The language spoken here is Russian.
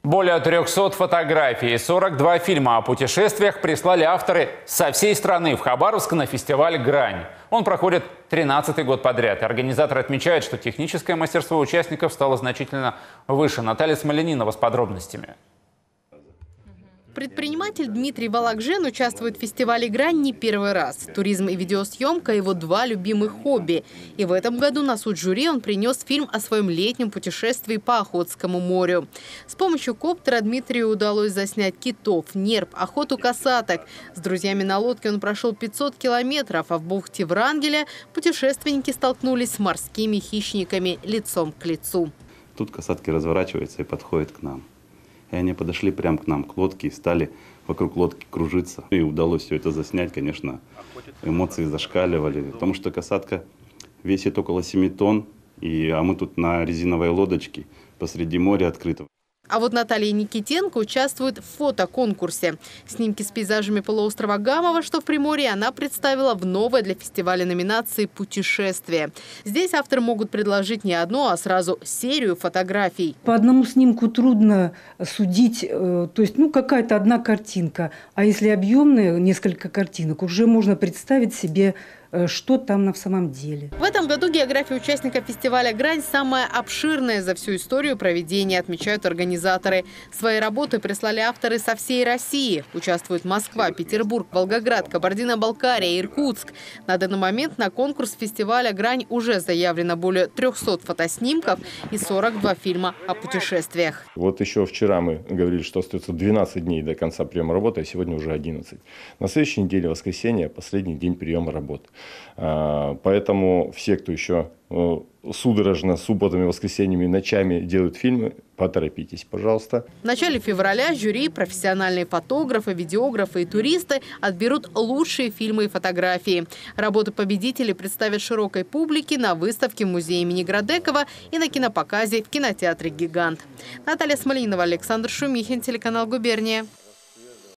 Более 300 фотографий и 42 фильма о путешествиях прислали авторы со всей страны в Хабаровск на фестиваль «Грань». Он проходит 13-й год подряд. Организаторы отмечают, что техническое мастерство участников стало значительно выше. Наталья Смоленинова с подробностями. Предприниматель Дмитрий Вологжен участвует в фестивале «Грань» не первый раз. Туризм и видеосъемка – его два любимых хобби. И в этом году на суд жюри он принес фильм о своем летнем путешествии по Охотскому морю. С помощью коптера Дмитрию удалось заснять китов, нерп, охоту касаток. С друзьями на лодке он прошел 500 километров, а в бухте Врангеля путешественники столкнулись с морскими хищниками лицом к лицу. Тут касатки разворачиваются и подходят к нам. И они подошли прямо к нам, к лодке, и стали вокруг лодки кружиться. И удалось все это заснять, конечно. Эмоции зашкаливали, потому что касатка весит около 7 тонн, а мы тут на резиновой лодочке посреди моря открытого. А вот Наталья Никитенко участвует в фотоконкурсе. Снимки с пейзажами полуострова Гамова, что в Приморье, она представила в новой для фестиваля номинации «Путешествие». Здесь авторы могут предложить не одну, а сразу серию фотографий. По одному снимку трудно судить, то есть какая-то одна картинка. А если объемная, несколько картинок, уже можно представить себе, что там на самом деле. В этом году география участников фестиваля «Грань» самая обширная за всю историю проведения, отмечают организаторы. Свои работы прислали авторы со всей России. Участвуют Москва, Петербург, Волгоград, Кабардино-Балкария, Иркутск. На данный момент на конкурс фестиваля «Грань» уже заявлено более 300 фотоснимков и 42 фильма о путешествиях. Вот еще вчера мы говорили, что остается 12 дней до конца приема работы, а сегодня уже 11. На следующей неделе, воскресенье, последний день приема работы. Поэтому все, кто еще судорожно субботами, воскресеньями, ночами делают фильмы, поторопитесь, пожалуйста. В начале февраля жюри, профессиональные фотографы, видеографы и туристы отберут лучшие фильмы и фотографии. Работы победителей представят широкой публике на выставке в музее имени Градекова и на кинопоказе в кинотеатре «Гигант». Наталья Смоленинова, Александр Шумихин, телеканал «Губерния».